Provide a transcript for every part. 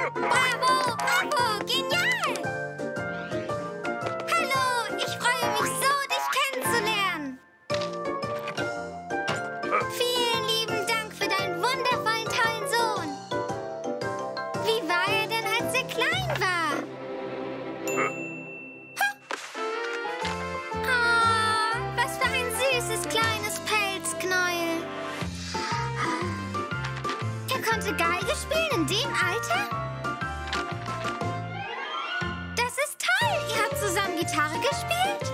Bravo, bravo, genial! Hallo, ich freue mich so, dich kennenzulernen. Vielen lieben Dank für deinen wundervollen, tollen Sohn. Wie war er denn, als er klein war? Oh, was für ein süßes, kleines Pelzknäuel. Er konnte Geige spielen in dem Alter? Das ist toll! Ihr habt zusammen Gitarre gespielt?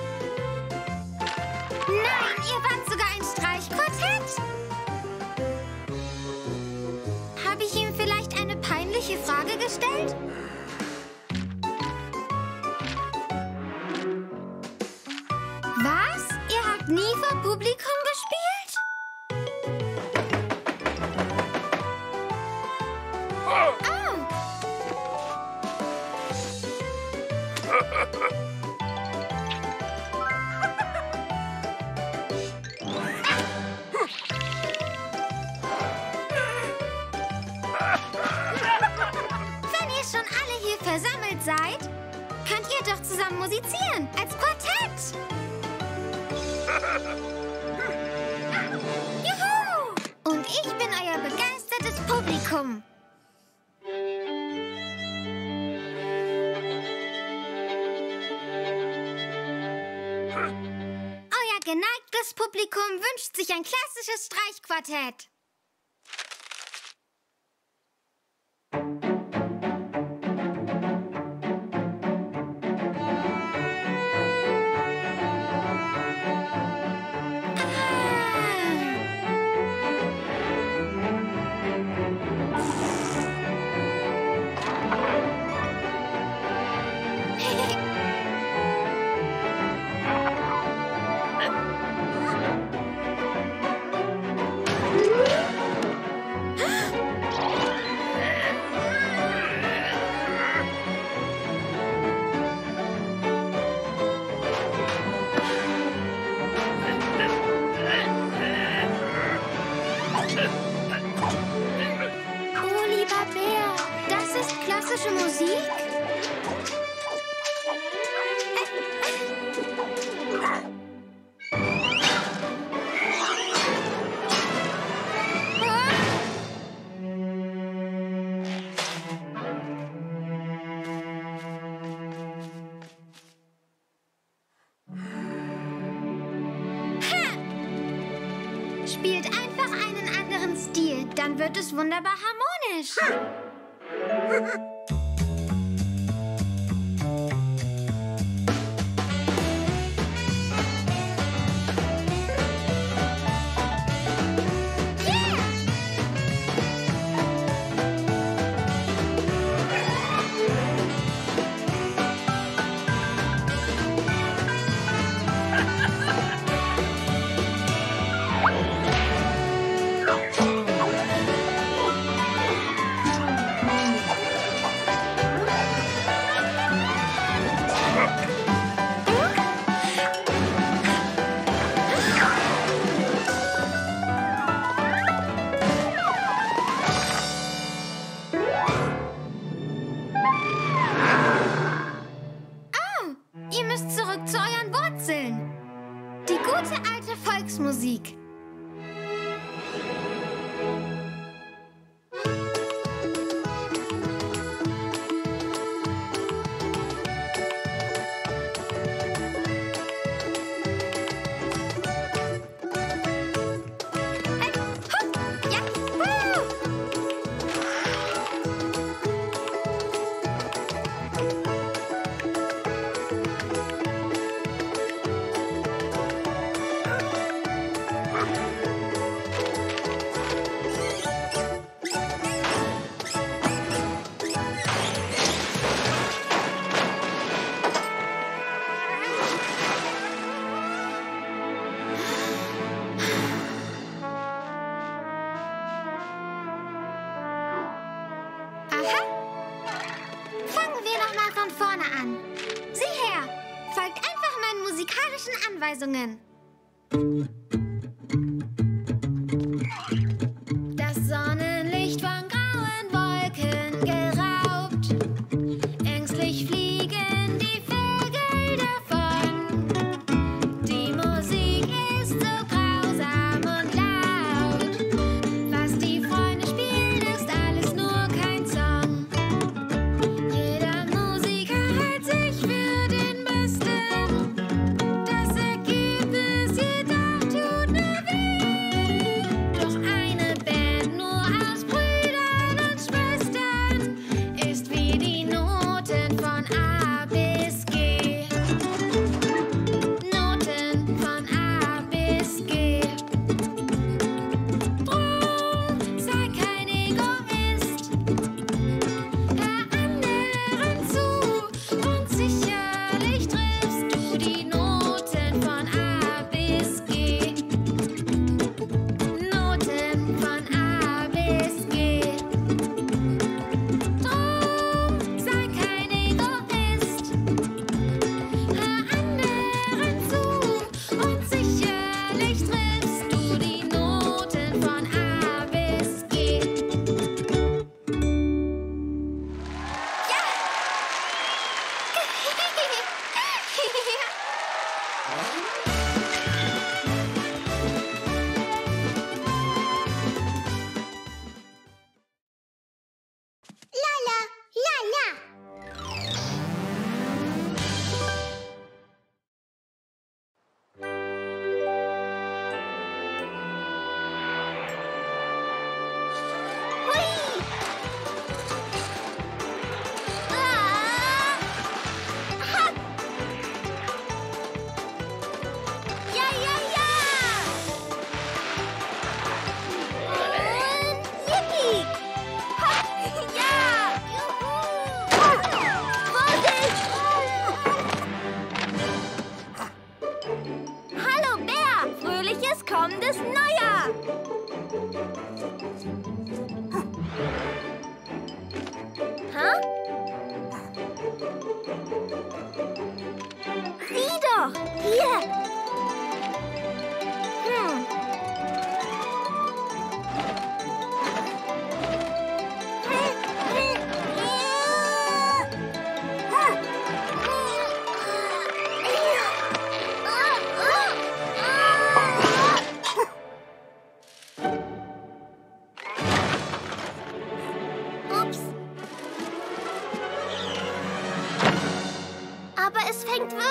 Nein, ihr wart sogar ein Streichquartett? Habe ich ihm vielleicht eine peinliche Frage gestellt? Was? Ihr habt nie vor Publikum gespielt? Oh! Wenn ihr schon alle hier versammelt seid, könnt ihr doch zusammen musizieren, als Quartett. Juhu! Und ich bin euer begeistertes Publikum. Euer geneigtes Publikum wünscht sich ein klassisches Streichquartett. Oh, lieber Bär, das ist klassische Musik? Spielt einfach einen anderen Stil, dann wird es wunderbar harmonisch. Ihr müsst zurück zu euren Wurzeln. Die gute alte Volksmusik. Von vorne an. Sieh her, folgt einfach meinen musikalischen Anweisungen. Das Sonnenlicht von grauen Wolken geraubt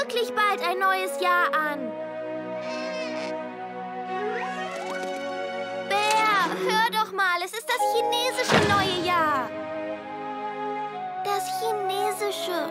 wirklich bald ein neues Jahr an. Bär, hör doch mal, es ist das chinesische neue Jahr. Das chinesische.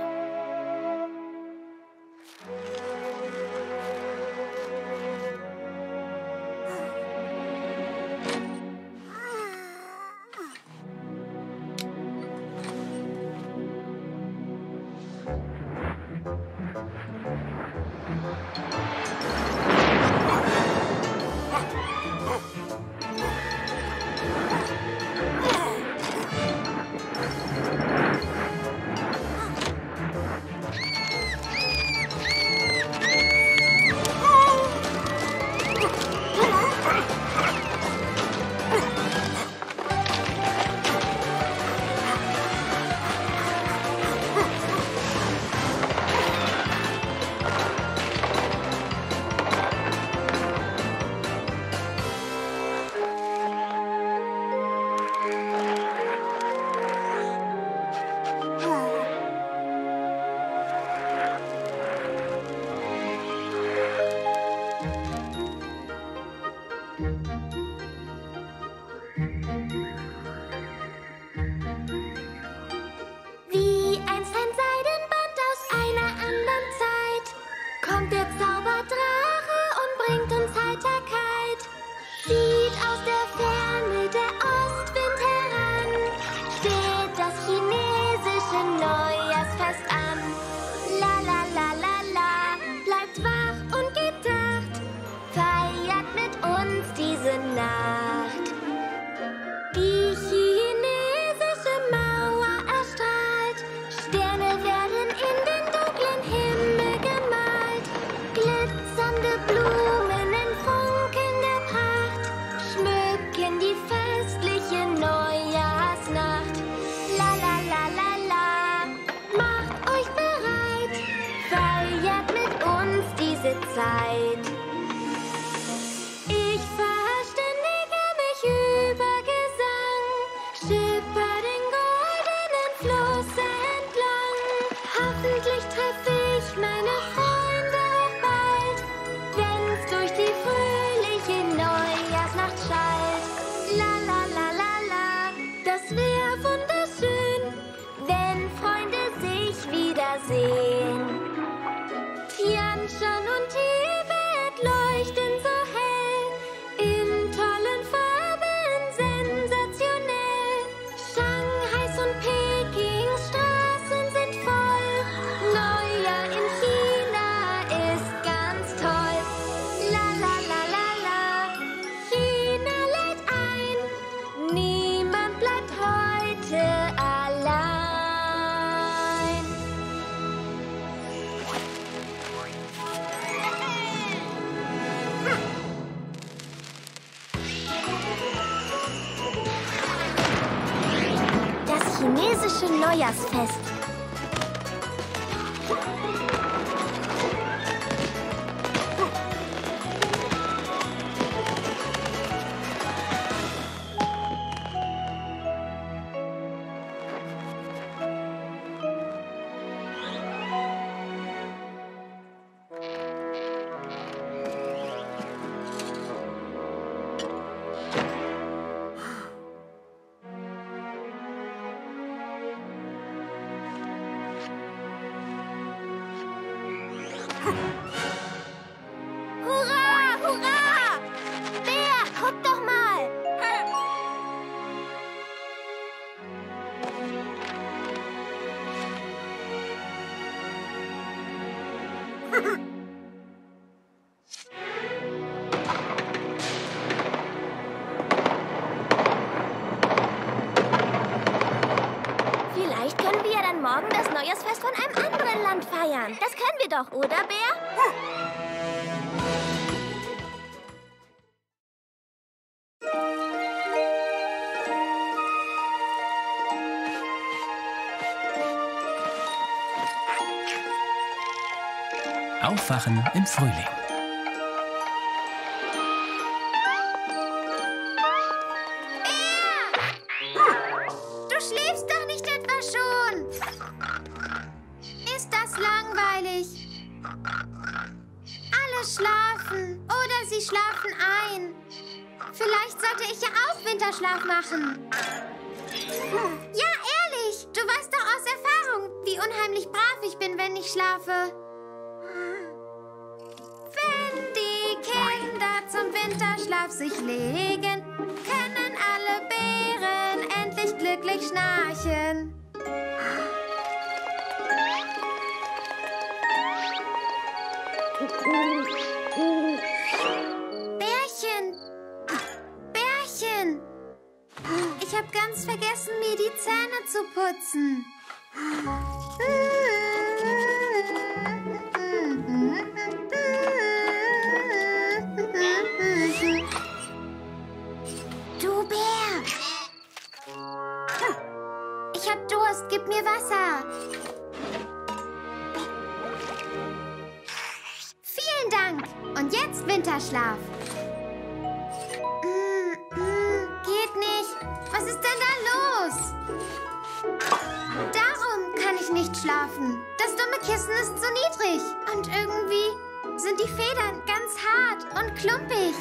Wie einst ein Seidenband aus einer anderen Zeit kommt der Zauberdrache und bringt uns Heiterkeit. Zieht aus der Ferne der Ostwind heran, steht das chinesische Neujahrsfest an. La la la la la, bleibt wach und gedacht, feiert mit uns diese Nacht. Die chinesische Mauer erstrahlt, Sterne werden in den dunklen Himmel gemalt, glitzernde Blumen in funkelnder Pracht schmücken die festliche Neujahrsnacht. La la la la la, macht euch bereit, feiert mit uns diese Zeit. Ich verständige mich über Gesang, schipper den goldenen Fluss entlang. Hoffentlich treffe ich meine Freunde auch bald, wenn's durch die fröhliche Neujahrsnacht schallt. La la la la la, das wär wunderschön, wenn Freunde sich wiedersehen. Tianshan und Tibet leuchten so hell, in tollen Farben sensationell. Shanghais und Pekings Straßen sind voll, Neujahr in China ist ganz toll. La la la la la, China lädt ein, niemand bleibt heute allein. Das chinesische Neujahrsfest. Hurra, hurra! Bär, guck doch mal! Vielleicht können wir ja dann morgen das Neujahrsfest von einem anderen Land feiern. Das können wir doch, oder, Bär? Aufwachen im Frühling. Du schläfst doch nicht etwa schon? Ist das langweilig? muss schlafen. Oder sie schlafen ein. Vielleicht sollte ich ja auch Winterschlaf machen. Ja, ehrlich. Du weißt doch aus Erfahrung, wie unheimlich brav ich bin, wenn ich schlafe. Wenn die Kinder zum Winterschlaf sich legen, können alle Bären endlich glücklich schnarchen. Bärchen! Bärchen! Ich habe ganz vergessen, mir die Zähne zu putzen. Du Bär! Ich hab Durst, gib mir Wasser. Vielen Dank. Und jetzt Winterschlaf. Geht nicht. Was ist denn da los? Darum kann ich nicht schlafen. Das dumme Kissen ist zu niedrig. Und irgendwie sind die Federn ganz hart und klumpig.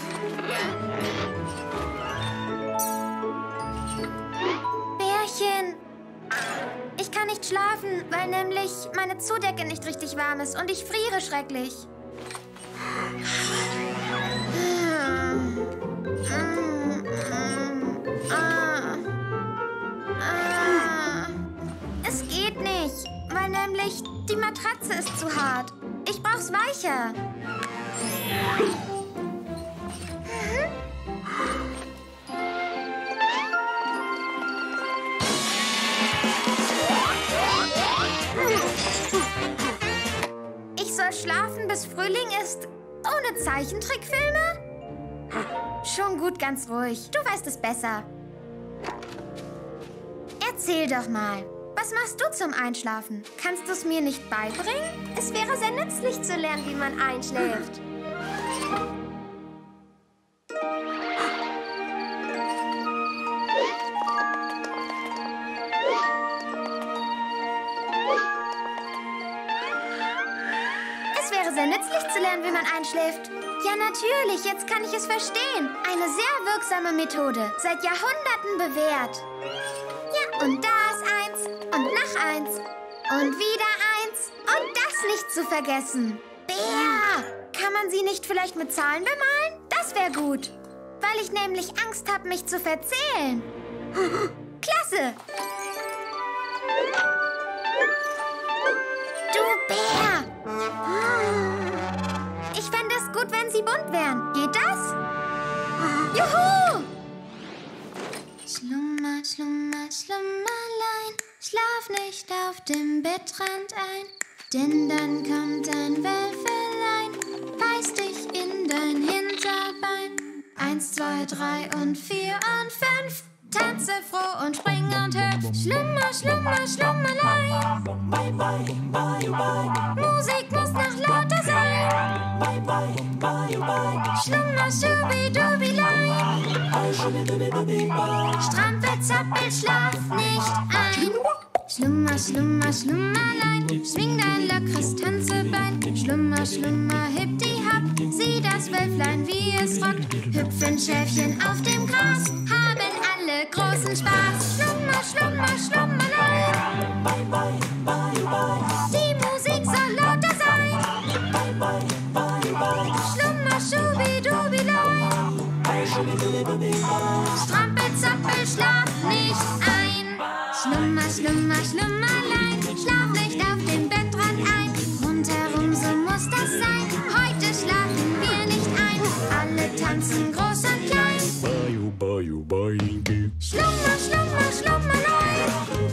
Bärchen. Ich kann nicht schlafen, weil nämlich meine Zudecke nicht richtig warm ist und ich friere schrecklich. Es geht nicht, weil nämlich die Matratze ist zu hart. Ich brauch's weicher. Ich soll schlafen, bis Frühling ist, ohne Zeichentrickfilme? Schon gut, ganz ruhig. Du weißt es besser. Erzähl doch mal. Was machst du zum Einschlafen? Kannst du es mir nicht beibringen? Es wäre sehr nützlich zu lernen, wie man einschläft. Es wäre sehr nützlich zu lernen, wie man einschläft. Ja, natürlich. Jetzt kann ich es verstehen. Eine sehr wirksame Methode. Seit Jahrhunderten bewährt. Ja, und da ist eins. Und noch eins. Und wieder eins. Und das nicht zu vergessen. Bär! Kann man sie nicht vielleicht mit Zahlen bemalen? Das wäre gut. Weil ich nämlich Angst habe, mich zu verzählen. Klasse! Du Bär! Ich fände es gut, wenn sie bunt wären. Geht das? Juhu! Schlummer, schlummer, schlummerlein, schlaf nicht auf dem Bettrand ein, denn dann kommt ein Wölfelein, beißt dich in dein Hinterbein. 1, 2, 3 und 4 und 5, tanze froh und spring und hüpf. Schlummer, schlummer, schlummerlein. Musik muss noch lauter sein. Schlummer, schubidubilein. Strampel, zappel, schlaf nicht ein. Schlummer, schlummer, schlummerlein, schwing dein lockeres Tanzebein. Schlummer, schlummer, hipp die Happ, sieh das Wölflein, wie es rockt. Hüpfen Schäfchen auf dem Gras, haben alle großen Spaß. Schlummer, schlummer, schlummerlein. Die Musik soll lauter sein. Schlummer, schubidubilein. Strampel, zappel, schlaf nicht ein. Schlummer, schlummer, schlummerlein, schlaf nicht auf dem Bettrand ein. Rundherum, so muss das sein. Heute schlafen wir nicht ein. Alle tanzen groß und klein. Schlummer, schlummer, schlummerlein.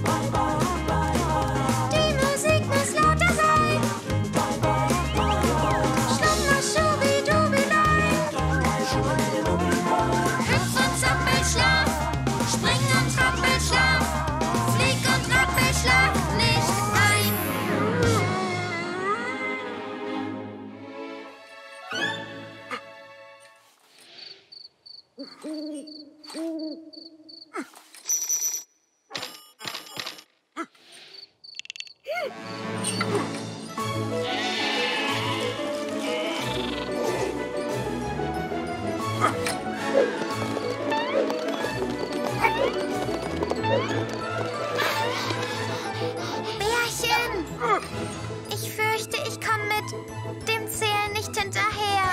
Die Musik muss lauter sein. Schlummer, schubidubilein. Hüpf und zappel, schlaf. Spring und trappel, schlaf. Flieg und rappel, schlaf nicht ein. Bärchen! Ich fürchte, ich komme mit dem Zählen nicht hinterher.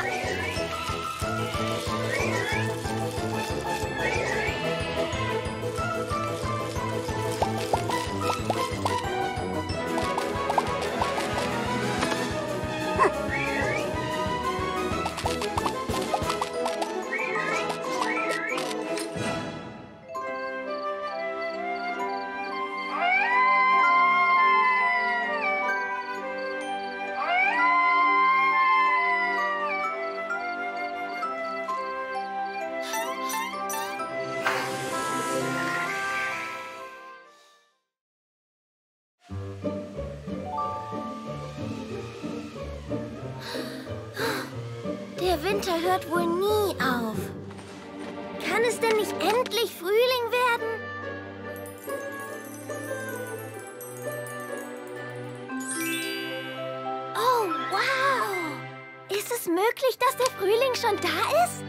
Der Winter hört wohl nie auf. Kann es denn nicht endlich Frühling werden? Oh, wow! Ist es möglich, dass der Frühling schon da ist?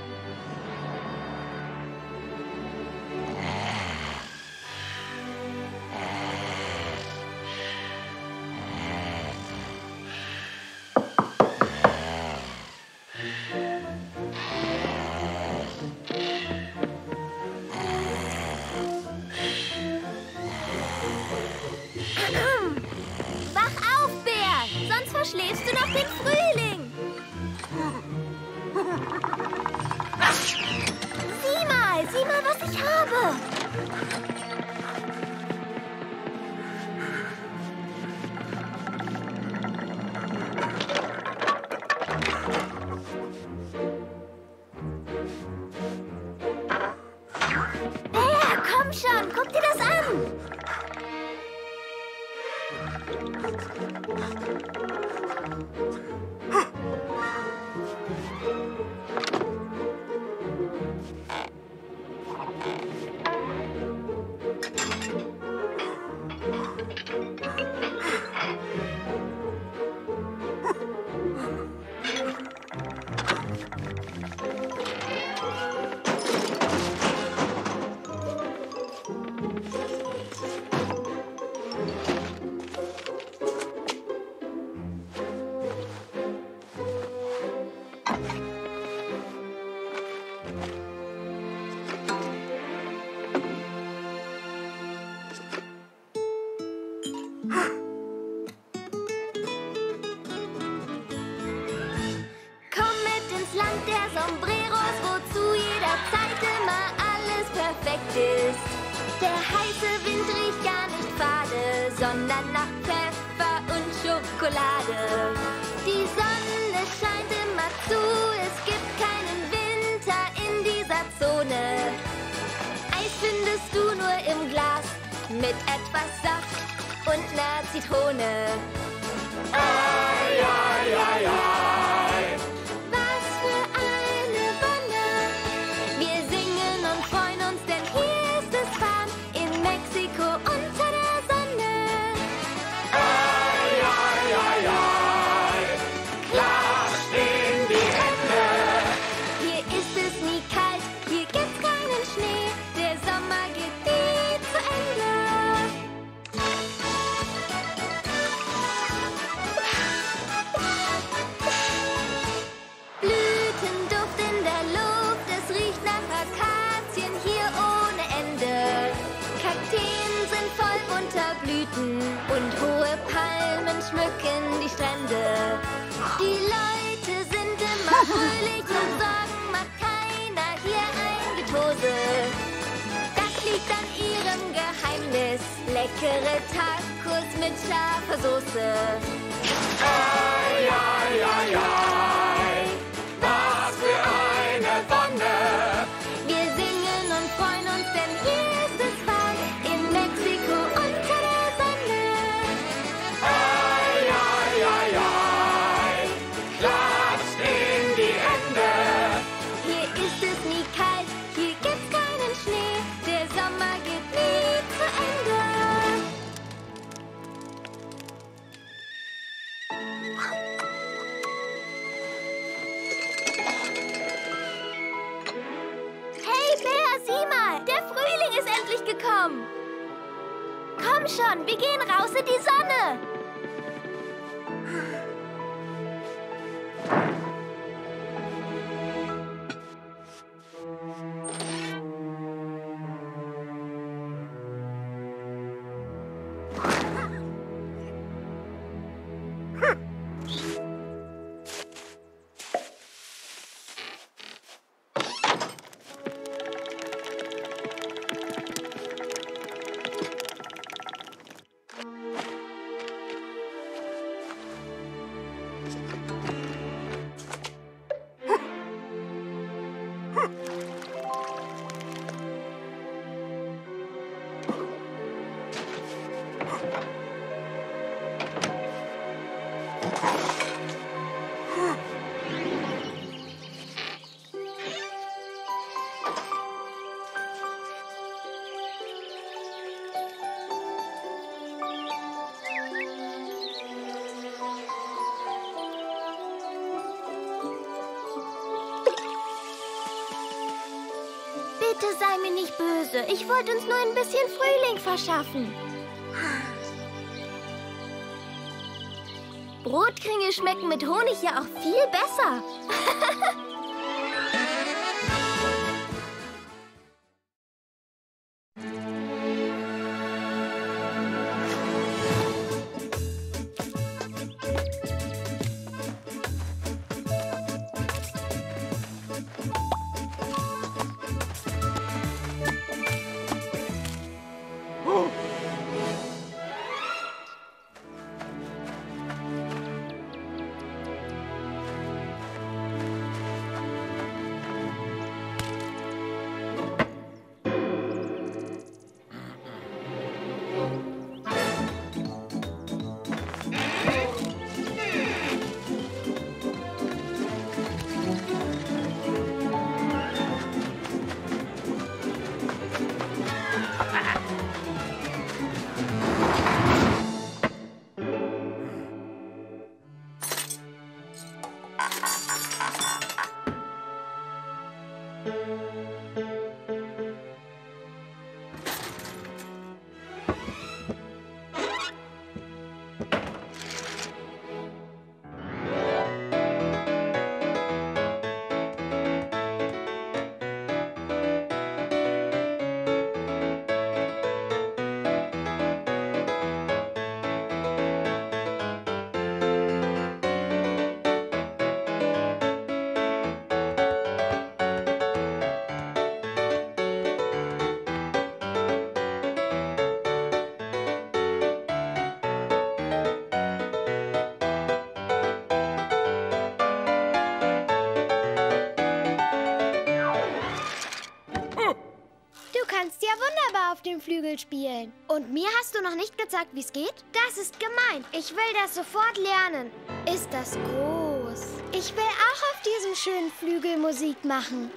Wach auf, Bär! Sonst verschläfst du noch den Frühling! Sieh mal, was ich habe! Bär, komm schon, guck dir das an! Land der Sombreros, wozu jederzeit immer alles perfekt ist. Der heiße Wind riecht gar nicht fade, sondern nach Pfeffer und Schokolade. Die Sonne scheint immer zu, es gibt keinen Winter in dieser Zone. Eis findest du nur im Glas, mit etwas Saft und ner Zitrone. Ei, ei, ei, ei. Was für eine Wonne. Wir singen und freuen uns, denn hier ist es warm in Mexiko unter der Sonne. Ei, ei, ei, ei. Klar stehen die Hände. Hier ist es nie kalt, hier gibt's keinen Schnee. Der Sommer geht nie zu Ende. Blütenduft in der Luft, es riecht nach Akazien hier ohne Ende. Kakteen sind voll bunter Blüten und hohe Palmen schmücken die Strände. Die Leute sind immer fröhlich und Sorgen macht keiner hier ein Getose. Das liegt an ihrem Geheimnis, leckere Tacos mit scharfer Soße. Ei, ei, ei, ei. Was für eine Wonne. Wir singen und freuen uns, denn hier ist es warm in Mexiko unter der Sonne. Ei, ei, ei, ei. Klar stehen die Hände. Hier ist es nie kalt, hier gibt's keinen Schnee. Der Sommer geht nie zu Ende. ankommen. Komm schon, wir gehen raus in die Sonne. Bitte sei mir nicht böse. Ich wollte uns nur ein bisschen Frühling verschaffen. Brotkringel schmecken mit Honig ja auch viel besser. Auf dem Flügel spielen. Und mir hast du noch nicht gezeigt, wie es geht? Das ist gemein. Ich will das sofort lernen. Ist das groß. Ich will auch auf diesem schönen Flügel Musik machen.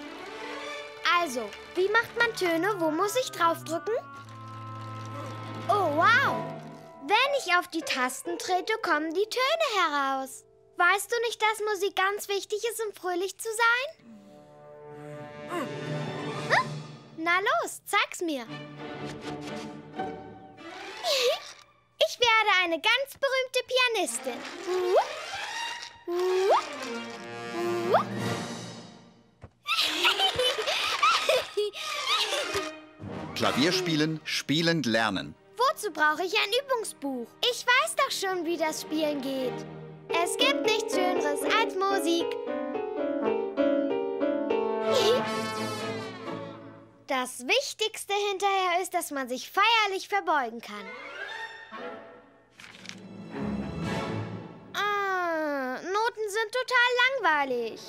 Also, wie macht man Töne? Wo muss ich draufdrücken? Oh, wow. Wenn ich auf die Tasten trete, kommen die Töne heraus. Weißt du nicht, dass Musik ganz wichtig ist, um fröhlich zu sein? Na los, zeig's mir. Ich werde eine ganz berühmte Pianistin. Klavierspielen, spielend lernen. Wozu brauche ich ein Übungsbuch? Ich weiß doch schon, wie das Spielen geht. Es gibt nichts Schöneres als Musik. Das Wichtigste hinterher ist, dass man sich feierlich verbeugen kann. Noten sind total langweilig.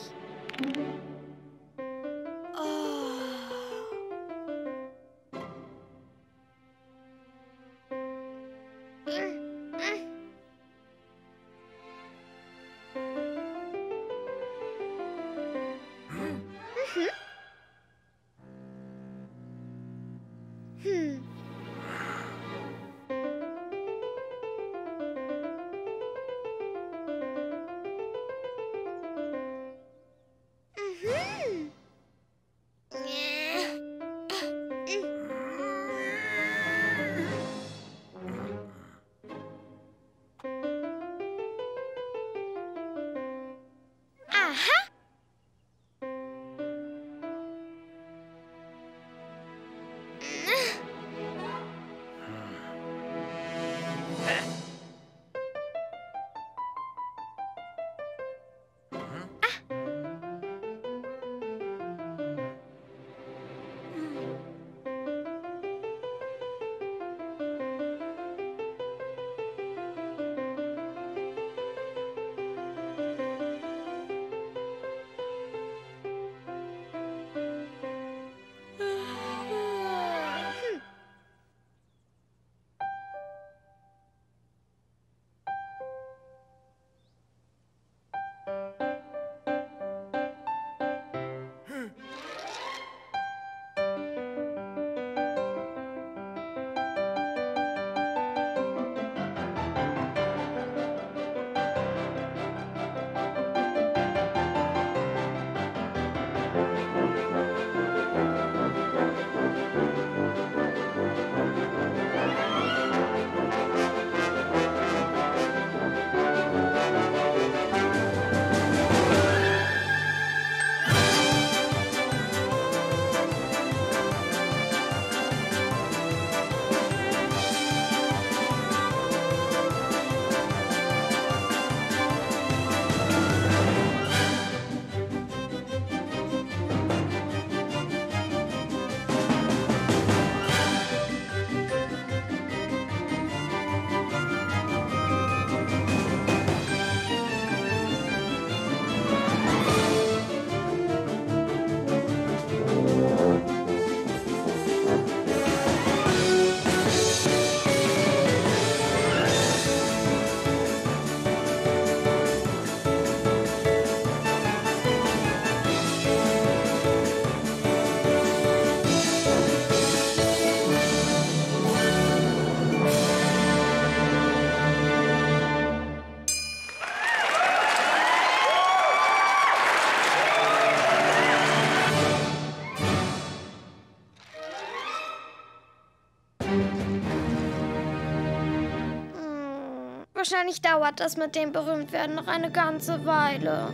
Wahrscheinlich dauert das mit dem Berühmtwerden noch eine ganze Weile.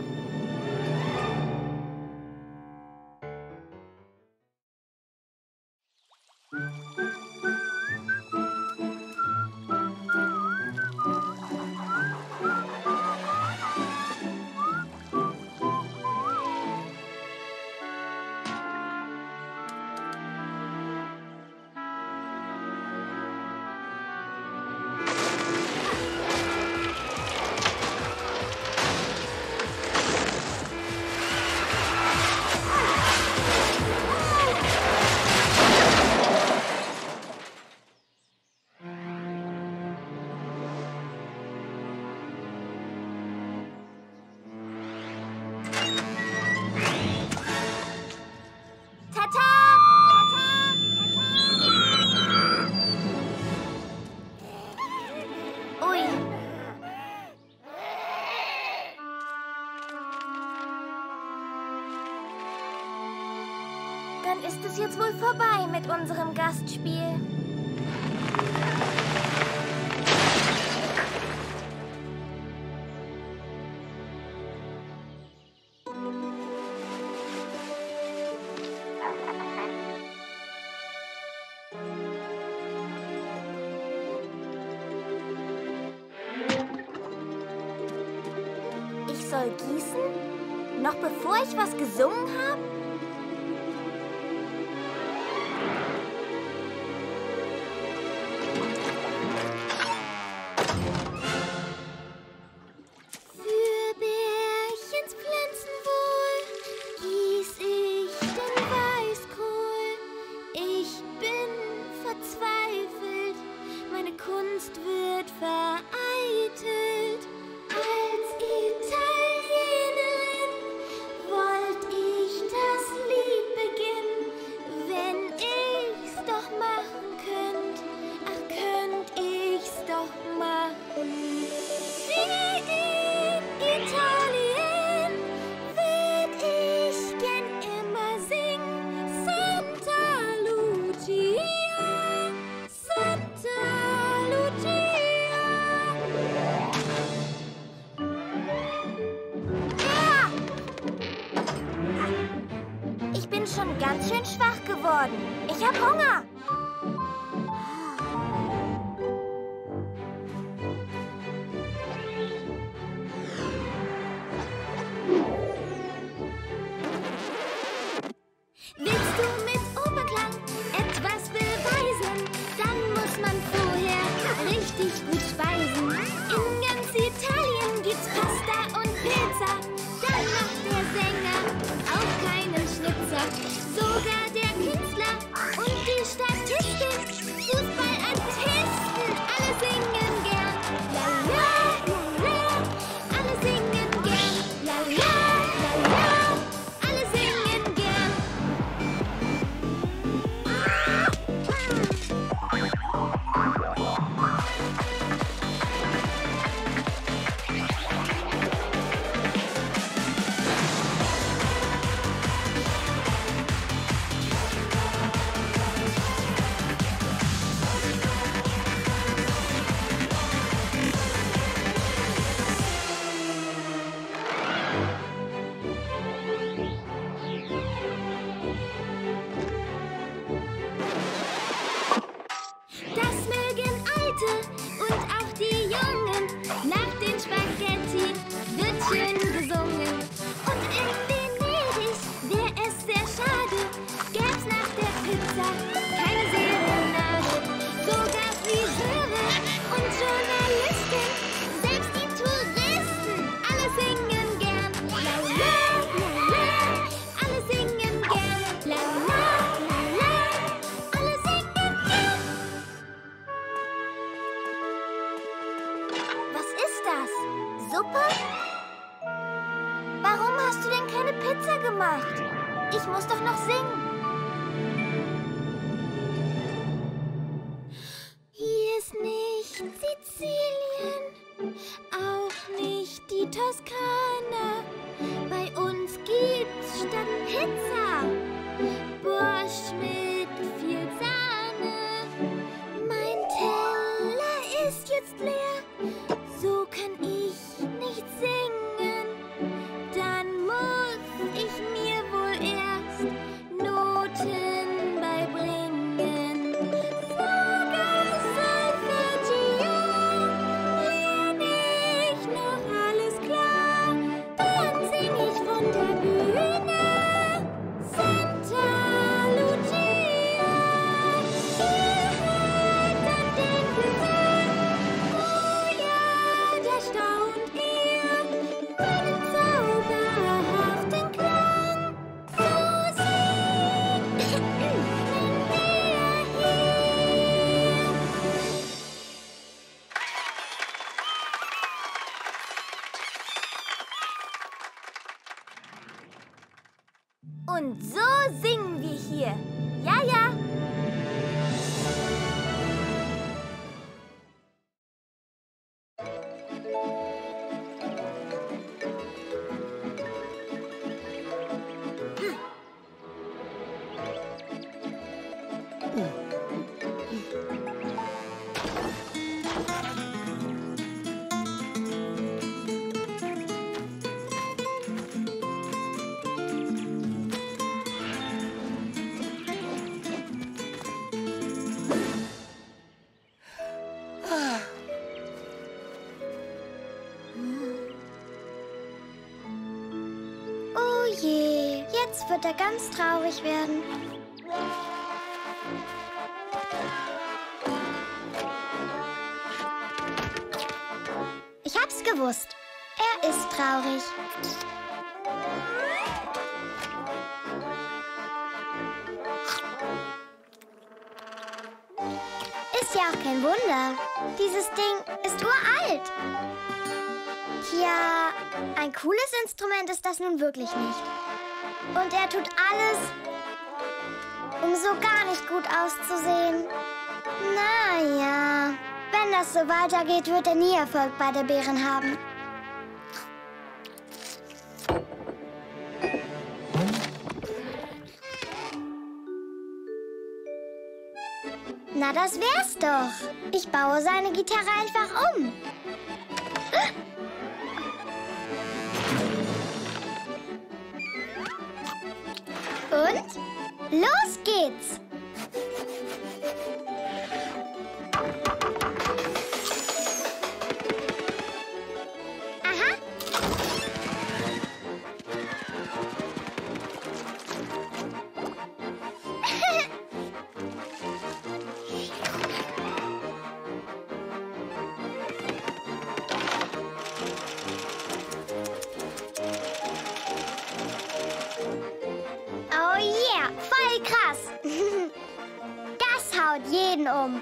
Dann ist es jetzt wohl vorbei mit unserem Gastspiel. Ich soll gießen? Noch bevor ich was gesungen habe? Schon ganz schön schwach geworden. Ich hab Hunger. Willst du mit Oberklang etwas beweisen? Dann muss man vorher richtig gut speisen. In ganz Italien gibt's Pasta und Pizza. Dann macht der Sänger auch keinen Schnitzer. Sogar der Künstler und die Stadt Und so singen wir hier. Ja, ja. Oh je, jetzt wird er ganz traurig werden. Ich hab's gewusst. Er ist traurig. Ist ja auch kein Wunder. Dieses Ding ist uralt. Tja, ein cooles Instrument ist das nun wirklich nicht. Und er tut alles, um so gar nicht gut auszusehen. Naja, wenn das so weitergeht, wird er nie Erfolg bei der Bären haben. Na, das wär's doch. Ich baue seine Gitarre einfach um. Und los geht's! Aha! Oh yeah, voll krass. Das haut jeden um.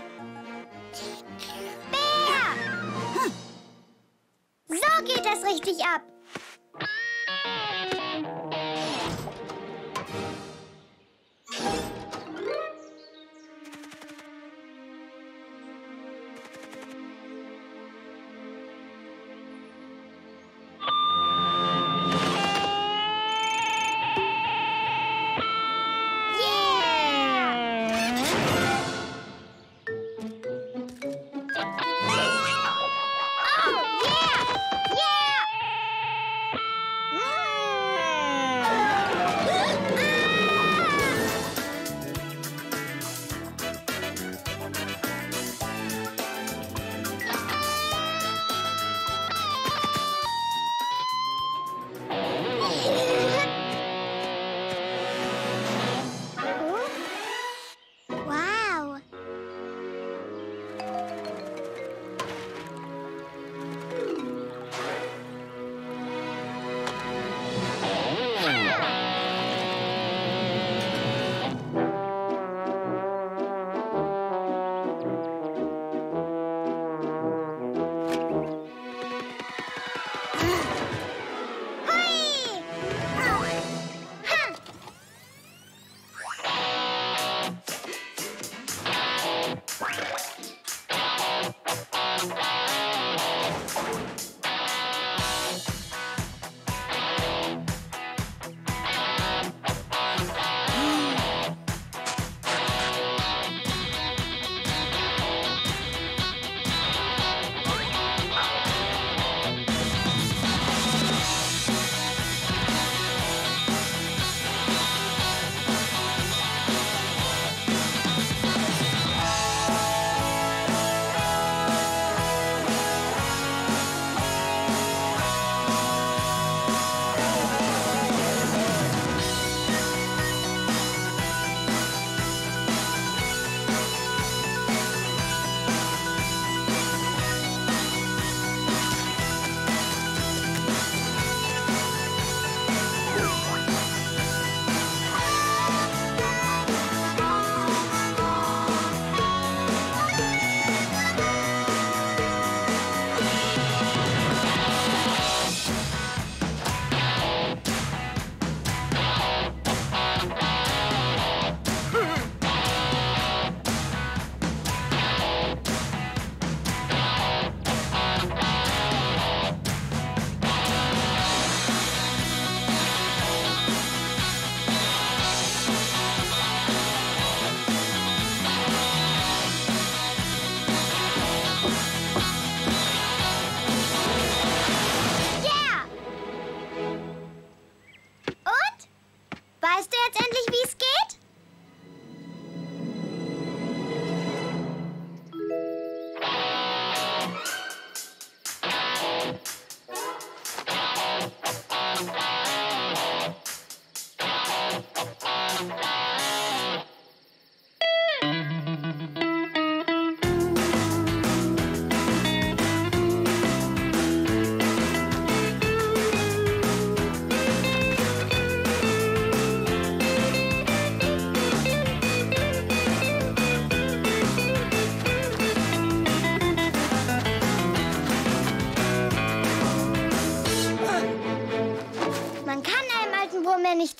Bär! So geht das richtig ab.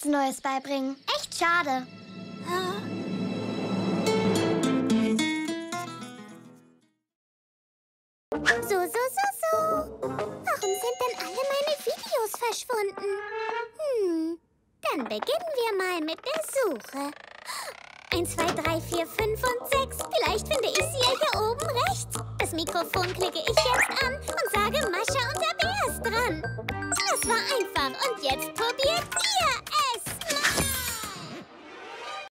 nichts Neues beibringen. Echt schade. So. Warum sind denn alle meine Videos verschwunden? Dann beginnen wir mal mit der Suche. 1, 2, 3, 4, 5 und 6. Vielleicht finde ich sie ja hier oben rechts. Das Mikrofon klicke ich jetzt an und sage Mascha und der Bär ist dran. Das war einfach. Und jetzt